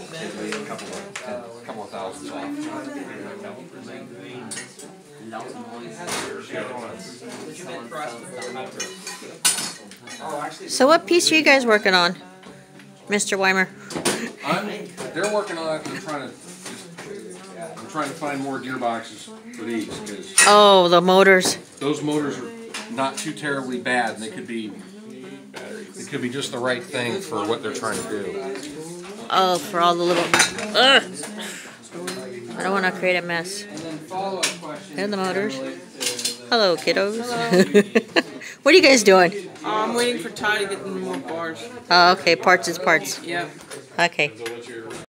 A couple of thousands off. So what piece are you guys working on, Mr. Weimer? They're working on it. I'm trying to find more gearboxes for these because Oh, the motors. those motors are not too terribly bad, and they could be just the right thing for what they're trying to do. Oh, for all the little. Ugh. I don't want to create a mess. And the motors. Hello, kiddos. What are you guys doing? I'm waiting for Ty to get more bars. Oh, okay. Parts is parts. Yep. Okay.